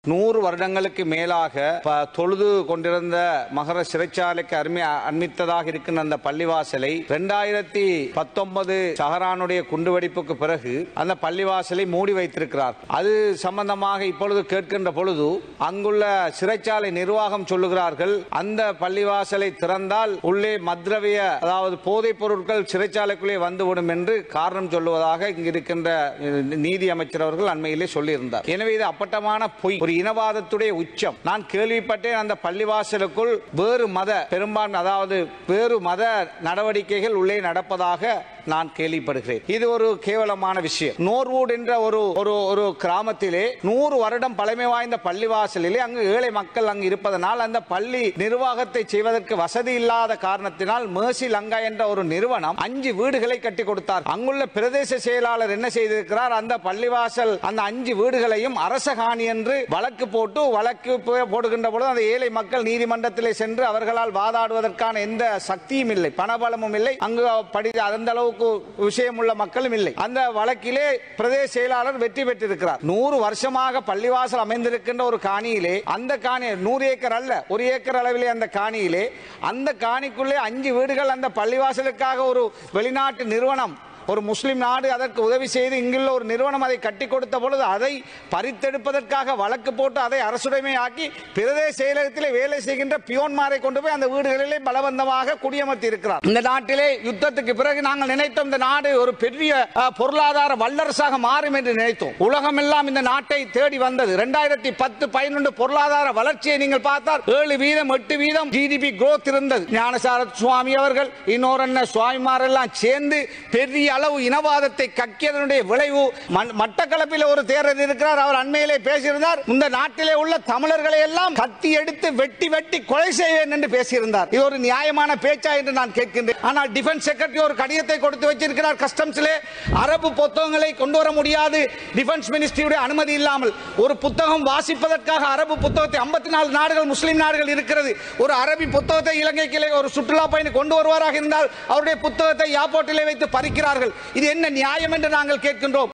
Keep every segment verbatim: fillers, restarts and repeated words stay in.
நூறு வருடங்களுக்கு மேலாக தொழுது கொண்டிருந்த மகர சிறைச்சாலைக்கு அருமை அண்மித்ததாக இருக்கின்ற அந்த பள்ளிவாசலை இரண்டாயிரத்தி பத்தொன்பது ஷஹரானுடைய குண்டுவெடிப்புக்கு பிறகு அந்த பள்ளிவாசலை மூடி வைத்திருக்கிறார். அது சம்பந்தமாக இப்பொழுது கேட்கின்ற பொழுது அங்குள்ள சிறைச்சாலை நிர்வாகம் சொல்லுகிறார்கள், அந்த பள்ளிவாசலை திறந்தால் உள்ளே மத்ரவிய அதாவது போதைப் பொருட்கள் சிறைச்சாலைக்குள்ளே வந்துவிடும் என்று காரணம் சொல்லுவதாக இங்கு இருக்கின்ற நீதி அமைச்சர் அவர்கள் அண்மையிலே சொல்லியிருந்தார். எனவே இது அப்பட்டமான பொய், ஒரு இனவாதத்துடைய உச்சம். நான் கேள்விப்பட்டேன் அந்த பள்ளிவாசலுக்குள் வேறு மத பெரும்பான்மை அதாவது வேறு மத நடவடிக்கைகள் உள்ளே நடப்பதாக நான் கேள்விப்படுகிறேன். இது ஒரு கேவலமான விஷயம். நோர்வூட் என்ற ஒரு ஒரு கிராமத்திலே நூறு வருடம் பழமை வாய்ந்த பள்ளிவாசலிலே அங்கு ஏழை மக்கள் அங்கு இருப்பதனால் அந்த பள்ளி நிர்வாகத்தை செய்வதற்கு வசதி இல்லாத காரணத்தினால் மேர்சி லங்கா என்ற ஒரு நிறுவனம் அஞ்சு வீடுகளை கட்டி கொடுத்தார். அங்குள்ள பிரதேச செயலாளர் என்ன செய்திருக்கிறார், அந்த பள்ளிவாசல் அந்த அஞ்சு வீடுகளையும் அரசகாணி என்று வழக்கு போட்டு வழக்கு போடுகின்ற பொழுது அந்த ஏழை மக்கள் நீதிமன்றத்திலே சென்று அவர்களால் வாதாடுவதற்கான எந்த சக்தியும் இல்லை, பணபலமும் இல்லை, அங்கு படி அந்த அளவுக்கு விஷயம் உள்ள மக்களும் இல்லை. அந்த வழக்கிலே பிரதேச செயலாளர் வெற்றி பெற்றிருக்கிறார். நூறு வருஷமாக பள்ளிவாசல் அமைந்திருக்கின்ற ஒரு காணியிலே அந்த காணி நூறு ஏக்கர் அல்ல, ஒரு ஏக்கர் அளவிலே அந்த காணியிலே அந்த காணிக்குள்ளே அஞ்சு வீடுகள் அந்த பள்ளிவாசலுக்காக ஒரு வெளிநாட்டு நிறுவனம் ஒரு முஸ்லிம் நாடு அதற்கு உதவி செய்து இங்குள்ள ஒரு நிறுவனம் அதை கட்டி கொடுத்த பொழுது அதை பறித்தெடுப்பதற்காக வழக்கு போட்டு அதை அரசுடைமையாக்கி பிரதேச செயலகத்திலே வேலை செய்கின்ற பியோன்மாரை கொண்டு போய் அந்த வீடுகளிலே பலவந்தமாக குடியமர்த்தி இருக்கிறார். இந்த நாட்டிலே யுத்தத்துக்கு பிறகு நாங்கள் நினைத்தோம் இந்த நாடு ஒரு பெரிய பொருளாதார வல்லரசாக மாறும் என்று நினைத்தோம். உலகம் எல்லாம் இந்த நாட்டை தேடி வந்தது. இரண்டாயிரத்தி பத்து பதினொன்று பொருளாதார வளர்ச்சியை நீங்கள் பார்த்தால் ஏழு வீதம் எட்டு வீதம் ஜிடிபி குரோத் இருந்தது. ஞானசார சுவாமி அவர்கள் இன்னொரு சுவாமிமார் எல்லாம் சேர்ந்து பெரிய அளவு இனவாதத்தை கக்கியதனுடைய விளைவு. மட்டக்களப்பில் ஒரு தேரர் இருக்கிறார், அவர் அண்மையிலே பேசியிருந்தார், இந்த நாட்டிலே உள்ள தமிழர்களை எல்லாம் கத்தி எடுத்து வெட்டி வெட்டி கொலை செய்வேன் என்று பேசியிருந்தார். இது ஒரு நியாயமான பேச்சா என்று நான் கேட்கின்றேன். ஆனால் டிஃபென்ஸ் செக்ரட்டரி ஒரு கடிதத்தை கொடுத்து வச்சிருக்கிறார் கஸ்டம்ஸிலே, அரபு புத்தகங்களை கொண்டு வர முடியாது டிஃபென்ஸ் மினிஸ்ட்ரியுடைய அனுமதி இல்லாமல். ஒரு புத்தகம் வாசிப்பதற்காக அரபு புத்தகத்தை ஐம்பத்தி நாலு நாடுகள் முஸ்லிம் நாடுகள் இருக்கிறது. ஒரு அரபி புத்தகத்தை இலங்கைக்கு ஒரு சுற்றுலா பயணி கொண்டு வருவாராக இருந்தால் அவருடைய புத்தகத்தை ஏர்போர்ட்டிலே வைத்து பறிக்கிறார்கள். இது என்ன நியாயம் என்று நாங்கள் கேட்கின்றோம்.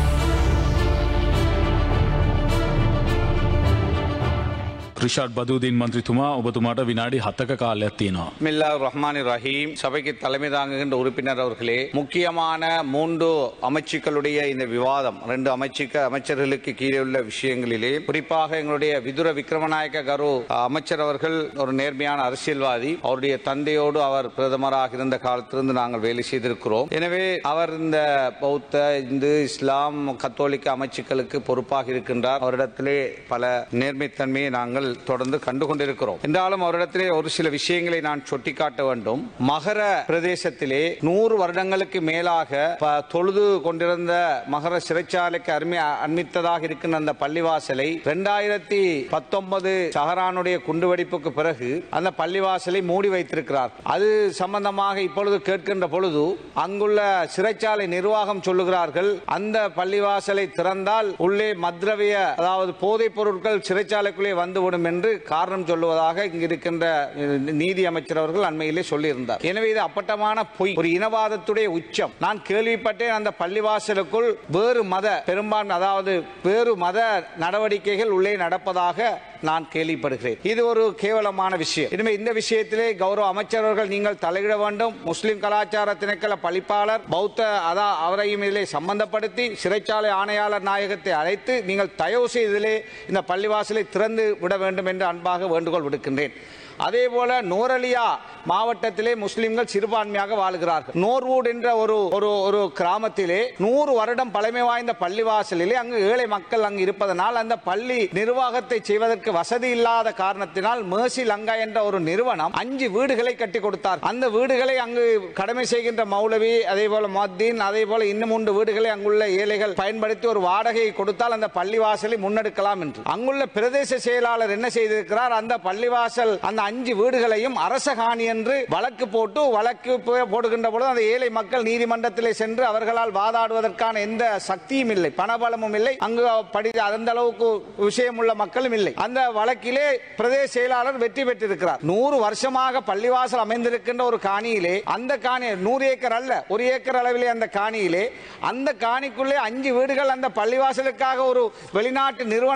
රිෂාඩ් බදූදීන් මන්ත්‍රීතුමා ඔබතුමාට විනාඩි හතක කාලයක් තියෙනවා. பிஸ்மில்லாஹிர் ரஹ்மானிர் ரஹீம். சபைக்கு தலைமை தாங்குகின்ற உறுப்பினர் அவர்களே, முக்கியமான மூன்று அமைச்சுக்களுடைய இந்த விவாதம் ரெண்டு அமைச்சுக்க அமைச்சர்களுக்கு கீழே உள்ள விஷயங்களிலே குறிப்பாக எங்களுடைய விதுர விக்ரமநாயக்க கரு அமைச்சர் அவர்கள் ஒரு நேர்மையான அரசியல்வாதி. அவருடைய தந்தையோடு அவர் பிரதமராக இருந்த காலத்திலிருந்து நாங்கள் வேலை செய்திருக்கிறோம். எனவே அவர் இந்த பௌத்த இந்து இஸ்லாம் கத்தோலிக்க அமைச்சுக்களுக்கு பொறுப்பாக இருக்கின்றார். அவரிடத்திலே பல நேர்மைத்தன்மையை நாங்கள் தொடர்ந்து கண்டுகொண்டிருக்கிறோம். என்றாலும் அவரிடத்திலே ஒரு சில விஷயங்களை நான் சுட்டிக்காட்ட வேண்டும். மகர பிரதேசத்திலே நூறு வருடங்களுக்கு மேலாக தொழுது கொண்டிருந்த மகர சிறைச்சாலைக்கு அருமை அண்மித்ததாக இருக்கின்ற அந்த பள்ளிவாசலை இரண்டாயிரத்தி பத்தொன்பது ஷஹரானுடைய குண்டுவெடிப்புக்கு பிறகு அந்த பள்ளிவாசலை மூடி வைத்திருக்கிறார். அது சம்பந்தமாக இப்பொழுது கேட்கின்ற பொழுது அங்குள்ள சிறைச்சாலை நிர்வாகம் சொல்லுகிறார்கள், அந்த பள்ளிவாசலை திறந்தால் உள்ளே மத்ரவிய அதாவது போதைப் பொருட்கள் சிறைச்சாலைக்குள்ளே வந்துவிடும் என்று காரணம் சொல்லுவதாக இங்கு இருக்கின்ற நீதி அமைச்சர் அவர்கள் அண்மையிலே சொல்லியிருந்தார். எனவே இது அப்பட்டமான பொய், ஒரு இனவாதத்துடைய உச்சம். நான் கேள்விப்பட்டேன் அந்த பள்ளிவாசலுக்குள் வேறு மத பெரும்பான்மை அதாவது வேறு மத நடவடிக்கைகள் உள்ளே நடப்பதாக நான் கேள்விப்படுகிறேன். இது ஒரு கேவலமான விஷயம். எனவே இந்த விஷயத்திலே கௌரவ அமைச்சர்கள் நீங்கள் தலையிட வேண்டும். முஸ்லிம் கலாச்சார திணைக்கள பழிப்பாளர் பௌத்த அதா அவரையும் இதிலே சம்பந்தப்படுத்தி சிறைச்சாலை ஆணையாளர் நாயகத்தை அழைத்து நீங்கள் தயவு செய்ததிலே இந்த பள்ளிவாசலை திறந்து விட வேண்டும் என்று அன்பாக வேண்டுகோள் விடுக்கின்றேன். அதே போல நோரலியா மாவட்டத்திலே முஸ்லிம்கள் சிறுபான்மையாக வாழ்கிறார்கள். நோர்வூட் என்ற ஒரு ஒரு கிராமத்திலே நூறு வருடம் பழமை வாய்ந்த பள்ளிவாசலிலே அங்கு ஏழை மக்கள் அங்கு இருப்பதனால் அந்த பள்ளி நிர்வாகத்தை செய்வதற்கு வசதி இல்லாத காரணத்தினால் மேர்சி லங்கா என்ற ஒரு நிறுவனம் அஞ்சு வீடுகளை கட்டி கொடுத்தார். அந்த வீடுகளை அங்கு கடமை செய்கின்ற மௌலவி அதே போல மத்தீன் அதே போல இன்னும் மூன்று வீடுகளை அங்குள்ள ஏழைகள் பயன்படுத்தி ஒரு வாடகையை கொடுத்தால் அந்த பள்ளிவாசலை முன்னெடுக்கலாம் என்று அங்குள்ள பிரதேச செயலாளர் என்ன செய்திருக்கிறார், அந்த பள்ளிவாசல் அந்த அஞ்சு வீடுகளையும் அரசகாணி என்று வழக்கு போட்டு வழக்கு போடுகின்ற பொழுது அந்த ஏழை மக்கள் நீதிமன்றத்திலே சென்று அவர்களால் வாதாடுவதற்கான எந்த சக்தியும் இல்லை, பணபலமும் இல்லை, அங்கு படி அந்த அளவுக்கு விஷயம் உள்ள மக்களும் இல்லை. அந்த வழக்கிலே பிரதேச செயலாளர் வெற்றி பெற்றிருக்கிறார். நூறு வருஷமாக பள்ளிவாசல் அமைந்திருக்கின்ற ஒரு காணியிலே அந்த காணி நூறு ஏக்கர் அல்ல, ஒரு ஏக்கர் அளவிலே அந்த காணியிலே அந்த காணிக்குள்ளே அஞ்சு வீடுகள் அந்த பள்ளிவாசலுக்காக ஒரு வெளிநாட்டு நிறுவனம்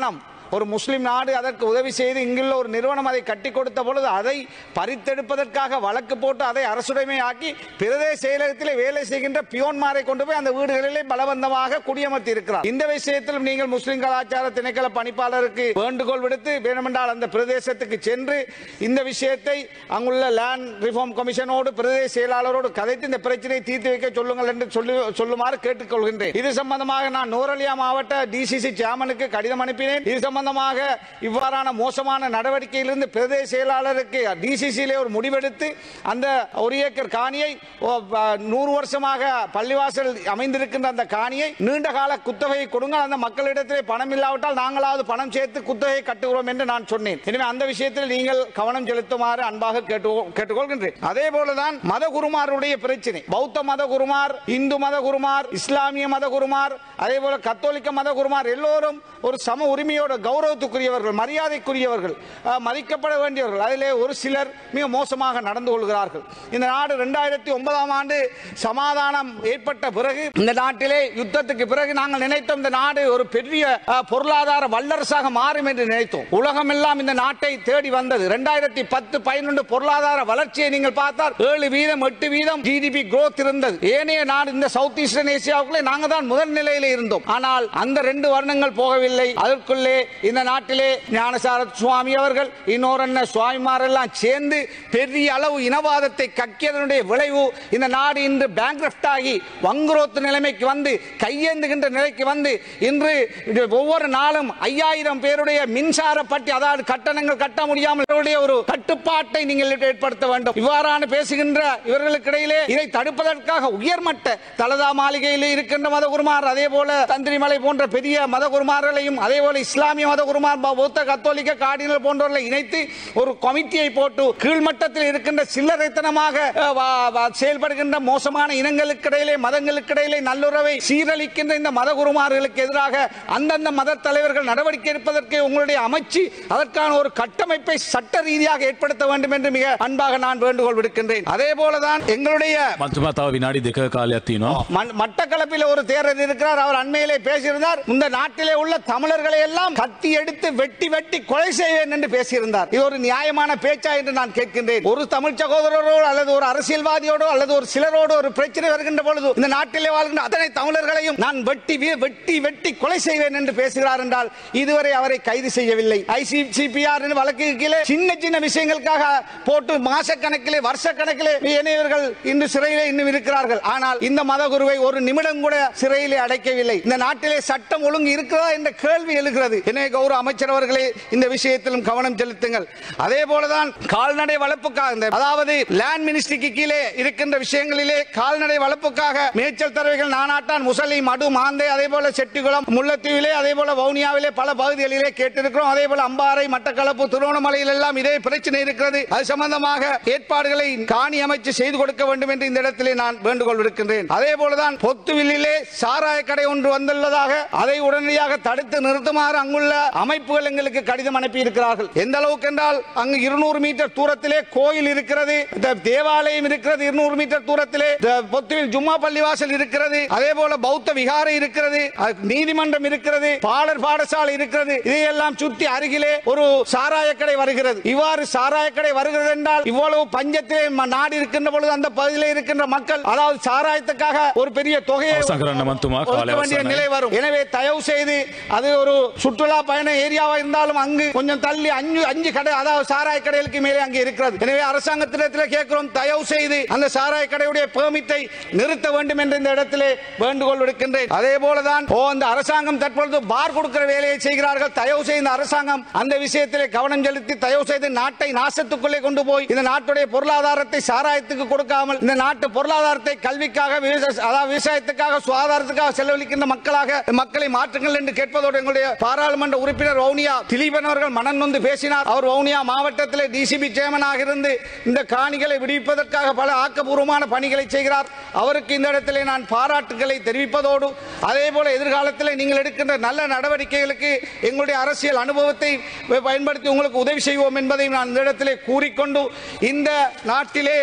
ஒரு முஸ்லிம் நாடு அதற்கு உதவி செய்து இங்குள்ள ஒரு நிறுவனம் அதை கட்டி கொடுத்த பொழுது அதை பறித்தெடுப்பதற்காக வழக்கு போட்டு அதை அரசுடைமையாக்கி பிரதேச செயலகத்திலே வேலை செய்கின்ற பியோன்மாரை கொண்டு போய் அந்த வீடுகளிலே பலவந்தமாக குடியமர்த்தி இருக்கிறார். இந்த விஷயத்திலும் நீங்கள் முஸ்லிம் கலாச்சார திணைக்கள பணிப்பாளருக்கு வேண்டுகோள் விடுத்து வேண்டுமென்றால் அந்த பிரதேசத்துக்கு சென்று இந்த விஷயத்தை அங்குள்ள லேண்ட் ரிஃபார்ம் கமிஷனோடு பிரதேச செயலாளரோடு கதைத்து இந்த பிரச்சனையை தீர்த்து வைக்க சொல்லுங்கள் என்று சொல்லி சொல்லுமாறு கேட்டுக்கொள்கின்றேன். இது சம்பந்தமாக நான் நூரலியா மாவட்ட டிசிசி சேர்மனுக்கு கடிதம் அனுப்பினேன். இது சம்பந்தமாக இவ்வாறான மோசமான நடவடிக்கையிலிருந்து பிரதேச செயலாளருக்கு டிசிசியிலே ஒரு முடிவெடுத்து அந்த ஒரு ஏக்கர் காணியை நூறு வருஷமாக பள்ளிவாசல் அமைந்திருக்கின்ற அந்த காணியை நீண்ட கால குத்தகையை கொடுங்க, அந்த மக்களிடத்திலே பணம் இல்லாவிட்டால் நாங்களாவது பணம் சேர்த்து குத்தகையை கட்டுகிறோம் என்று நான் சொன்னேன். எனவே அந்த விஷயத்தில் நீங்கள் கவனம் செலுத்துமாறு அன்பாக கேட்டுக்கொள்கின்றேன். அதே போலதான் மத குருமாருடைய பிரச்சனை. பௌத்த மத குருமார், இந்து மத குருமார், இஸ்லாமிய மத குருமார், அதே போல கத்தோலிக்க மத குருமார் எல்லோரும் ஒரு சம உரிமையோட கௌரவத்துக்குரியவர்கள், மரியாதைக்குரியவர்கள், மதிக்கப்பட வேண்டியவர்கள். அதிலே ஒரு சிலர் மிக மோசமாக நடந்து கொள்கிறார்கள். இந்த நாடு இரண்டாயிரத்தி ஒன்பதாம் ஆண்டு சமாதானம் ஏற்பட்ட பிறகு இந்த நாட்டிலே யுத்தத்துக்கு பிறகு நாங்கள் நினைத்தோம் இந்த நாடு ஒரு பெரிய பொருளாதார வல்லரசாக மாறும் என்று நினைத்தோம். உலகம் எல்லாம் இந்த நாட்டை தேடி வந்தது. இரண்டாயிரத்தி பத்து பதினொன்று பொருளாதார வளர்ச்சியை நீங்கள் பார்த்தால் ஏழு வீதம் எட்டு வீதம் ஜிடிபி growth இருந்தது. ஏனைய நாடு இந்த சவுத் ஈஸ்டர்ன் ஏசியாவுக்குள்ளே நாங்கள் தான் முதல் நிலையில் இருந்தோம். ஆனால் அந்த ரெண்டு வருடங்கள் போகவில்லை. அதற்குள்ளே இந்த நாட்டிலே ஞானசார சுவாமி அவர்கள் இன்னொரு சுவாமிமார் எல்லாம் சேர்ந்து பெரிய அளவு இனவாதத்தை கக்கியதனுடைய விளைவு இந்த நாடு இன்று பேங்க்ரப்ட் ஆகி வங்குரோத்து நிலைமைக்கு வந்து கையேந்துகின்ற நிலைக்கு வந்து இன்று ஒவ்வொரு நாளும் ஐயாயிரம் பேருடைய மின்சார பட்டி அதாவது கட்டணங்கள் கட்ட முடியாமல் ஒரு கட்டுப்பாட்டை நீங்கள் ஏற்படுத்த வேண்டும். இவ்வாறான பேசுகின்ற இவர்களுக்கு இடையிலே இதை தடுப்பதற்காக உயர்மட்ட தலதா மாளிகையில் இருக்கின்ற மத குருமார், அதே போல தந்திரிமலை போன்ற பெரிய மத குருமார்களையும், அதே போல இஸ்லாமிய மத குருமார், பௌத்த கத்தோலிக்க கார்டினல் போன்றவர்களை இணைத்து ஒரு கமிட்டியை போட்டு கீழ்மட்டத்தில் இருக்கின்ற சில்லறைத்தனமாக செயல்படுகின்ற மோசமான இனங்களுக்கு இடையிலே மதங்களுக்கு இடையிலே நல்லுறவை சீரழிக்கின்ற இந்த மத குருமார்களுக்கு எதிராக அந்தந்த மத தலைவர்கள் நடவடிக்கை எடுப்பதற்கு உங்களுடைய அமைச்சு அதற்கான ஒரு கட்டமைப்பை சட்ட ரீதியாக ஏற்படுத்த வேண்டும் என்று மிக அன்பாக நான் வேண்டுகோள் விடுக்கின்றேன். அதே போலதான் எங்களுடைய மட்டக்களப்பில் ஒரு தேரர் இருக்கிறார். அவர் அண்மையிலே பேசியிருந்தார். இந்த நாட்டிலே உள்ள தமிழர்களை எல்லாம் கத்தி எடுத்து வெட்டி வெட்டி கொலை செய்வேன் என்று பேசியிருந்தார். இது ஒரு நியாயமான பேச்சா என்று நான் கேட்கின்றேன். ஒரு தமிழ் சகோதரரோடு அல்லது ஒரு அரசியல்வாதியோடு அல்லது ஒரு சிலரோடு ஒரு பிரச்சனை வருகின்ற பொழுது இந்த நாட்டிலே வாழ்கின்ற அத்தனை தமிழர்களையும் நான் வெட்டி வெட்டி வெட்டி கொலை செய்வேன் என்று பேசுகிறார் என்றால் இதுவரை அவரை கைது செய்யவில்லை. ஐசிசிபிஆர் வழக்கு கீழே சின்ன சின்ன விஷயங்களுக்காக போட்டு மாச கணக்கிலே வருஷ கணக்கிலே இணையவர்கள் இன்று சிறையிலே இன்னும் இருக்கிறார்கள். ஆனால் இந்த மத குருவை ஒரு நிமிடம் கூட சிறையிலே அடைக்கவில்லை. இந்த நாட்டிலே சட்டம் ஒழுங்கு இருக்கிறதா என்ற கேள்வி எழுகிறது. எனவே கௌரவ அமைச்சர் அவர்களே இந்த விஷயத்திலும் கவனம் செலுத்துங்கள். அதே போலதான் கால்நடை வளர்ப்புக்காக அதாவது லேண்ட் மினிஸ்ட்ரிக்கு கீழே இருக்கின்ற விஷயங்களிலே கால்நடை வளர்ப்புக்காக மேய்ச்சல் தரவைகள் நானாட்டான் முசலி மடு மாந்தை அதே போல செட்டிகுளம் முல்லைத்தீவிலே அதே போல வவுனியாவிலே பல பகுதிகளிலே கேட்டிருக்கிறோம். அதே போல அம்பாறை மட்டக்களப்பு திருவண்ணாமலையில் எல்லாம் இதே பிரச்சனை இருக்கிறது. அது சம்பந்தமாக ஏற்பாடுகளை காணி அமைச்சு செய்து கொடுக்க வேண்டும் என்று இந்த இடத்திலே நான் வேண்டுகோள் விடுக்கின்றேன். அதே போலதான் பொத்துவில்லிலே சாராய கடை ஒன்று வந்துள்ளதாக அதை உடனடியாக தடுத்து நிறுத்துமாறு அங்குள்ள அமைப்புகள் எங்களுக்கு கடிதம் அனுப்பி இருக்கிறார்கள். எந்த அளவுக்கு என்றால் அங்கு இருநூறு மீட்டர் தூரத்திலே கோயில் இருக்கிறது, தேவாலயம் இருக்கிறது, இருநூறு மீட்டர் தூரத்திலே பொத்துவில் ஜும்மா பள்ளிவாசல் இருக்கிறது, அதே போல பௌத்த விகாரை இருக்கிறது, நீதிமன்றம் இருக்கிறது, பாலர் பாடசாலை இருக்கிறது. இதையெல்லாம் சுற்றி அருகிலே ஒரு சாராய கடை வருகிறது. இவ்வாறு சாராய கடை வருகிறது என்றால் இவ்வளவு பஞ்சத்திலே நாடு இருக்கின்ற பொழுது அந்த பகுதியில் இருக்கின்ற மக்கள் அதாவது சாராயத்துக்காக ஒரு பெரிய தொகையை வேண்டிய நிலை வரும். எனவே தயவு செய்து அது ஒரு சுற்றுலா பயண ஏரியாவா இருந்தாலும் அங்கு கொஞ்சம் தள்ளி அஞ்சு அஞ்சு கடை அதாவது சாராய கடைகளுக்கு மேலே அங்கே இருக்கிறது. எனவே அரசாங்கத்திடத்தில் கேட்கிறோம், தயவு செய்து அந்த சாராய கடையுடைய பெர்மிட்டை நிறுத்த வேண்டும் என்று இந்த இடத்திலே வேண்டுகோள் விடுக்கின்றேன். அதே போலதான் அந்த அரசாங்கம் தற்பொழுது பார் கொடுக்கிற வேலையை செய்கிறார்கள். தயவு செய்து அரசாங்கம் அந்த விஷயத்திலே கவனம் செலுத்தி தயவு செய்து நாட்டை நாசத்துக்குள்ளே கொண்டு போய் இந்த நாட்டுடைய பொருளாதாரத்தை சாராயத்துக்கு கொடுக்காமல் இந்த நாட்டு பொருளாதாரத்தை கல்விக்காக அதாவது விவசாயத்துக்காக சுகாதாரத்துக்காக செலவழிக்கின்ற மக்களாக மக்களை மாற்றுங்கள் என்று கேட்பதோடு எங்களுடைய பாராளுமன்ற உறுப்பினர் வவுனியா திலீபன் அவர்கள் மனம் நொந்து பேசினார். அவர் வவுனியா மாவட்டத்தில் டிசிபி சேர்மனாக இருந்து இந்த காணிகளை விடுவிப்பதற்காக பல ஆக்கப்பூர்வமான பணிகளை செய்கிறார். அவருக்கு இந்த இடத்திலே நான் பாராட்டுகளை தெரிவிப்பதோடு அதே போல எதிர்காலத்தில் நீங்கள் எடுக்கின்ற நல்ல நடவடிக்கைகளுக்கு எங்களுடைய அரசியல் அனுபவத்தை பயன்படுத்தி உங்களுக்கு உதவி செய்வோம் என்பதை நான் இந்த இடத்திலே கூறிக்கொண்டு இந்த நாட்டிலே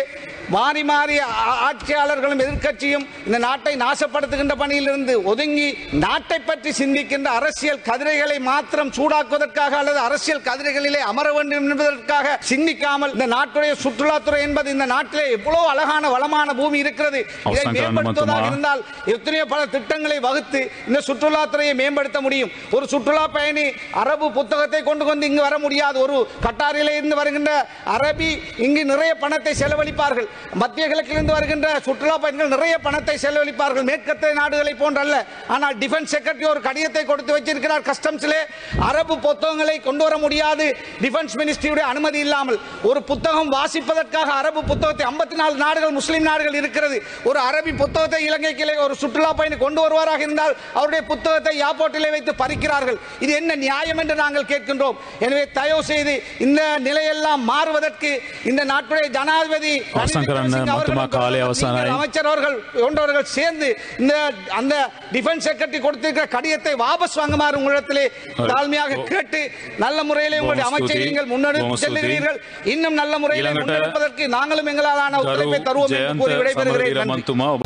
மாறி மாறி ஆ- ஆட்சியாளர்களும் எதிர்க்கட்சியும் இந்த நாட்டை நாசப்படுத்துகின்ற பணியிலிருந்து ஒதுங்கி நாட்டை பற்றி சிந்திக்கின்ற அரசியல் கதிரைகளை மாத்திரம் சூடாக்குவதற்காக அல்லது அரசியல் கதிரைகளிலே அமர வேண்டும் என்பதற்காக சிந்திக்காமல் இந்த நாட்டுடைய சுற்றுலாத்துறை என்பது இந்த நாட்டிலே எவ்வளவு அழகான வளமான பூமி இருக்கிறது. இதை அவசரம் மேம்படுத்துவதாக காரணமா இருந்தால் எத்தனையோ பல திட்டங்களை வகுத்து இந்த சுற்றுலாத்துறையை மேம்படுத்த முடியும். ஒரு சுற்றுலா பயணி அரபு புத்தகத்தை கொண்டு வந்து இங்கு வர முடியாது. ஒரு கட்டாரிலே இருந்து வருகின்ற அரபி இங்கு நிறைய பணத்தை செலவழிப்பார்கள். மத்திய கிழக்கிலிருந்து வருகின்ற சுற்றுலா பயணிகள் நிறைய பணத்தை செலவழிப்பார்கள், மேற்கத்திய நாடுகளை போன்றல்ல. ஆனால் டிஃபென்ஸ் செக்ரட்டரி ஒரு கடிதத்தை கொடுத்து வச்சிருக்கிறார் கஸ்டம்ஸிலே, அரபு புத்தகங்களை கொண்டு வர முடியாது டிஃபென்ஸ் மினிஸ்ட்ரியுடைய அனுமதி இல்லாமல். ஒரு புத்தகம் வாசிப்பதற்காக அரபு புத்தகத்தை ஐம்பத்தி நாலு நாடுகள் முஸ்லிம் நாடுகள் இருக்கிறது. ஒரு அரபி புத்தகத்தை இலங்கைக்கு ஒரு சுற்றுலா பயணி கொண்டு வருவாராக இருந்தால் அவருடைய புத்தகத்தை ஏர்போர்ட்டிலே வைத்து பறிக்கிறார்கள். இது என்ன நியாயம் என்று நாங்கள் கேட்கின்றோம். எனவே தயவு செய்து இந்த நிலையெல்லாம் மாறுவதற்கு இந்த நாட்டுடைய ஜனாதிபதி අවසන් කරන්න මතුමා කාලය අවසానයි. அமைச்சர் அவர்கள் போன்றவர்கள் சேர்ந்து இந்த அந்த டிஃபென்ஸ் செக்ரட்டரி கொடுத்திருக்கிற கடிதத்தை வாபஸ் வாங்குமாறு உங்களிடத்திலே தாழ்மையாக கேட்டு நல்ல முறையிலே உங்களுடைய அமைச்சரை நீங்கள் முன்னெடுத்து செல்லுகிறீர்கள். இன்னும் நல்ல முறையில் முன்னெடுப்பதற்கு நாங்களும் எங்களாலான ஒத்துழைப்பை தருவோம் என்று கூறி விடைபெறுகிறேன். நன்றி.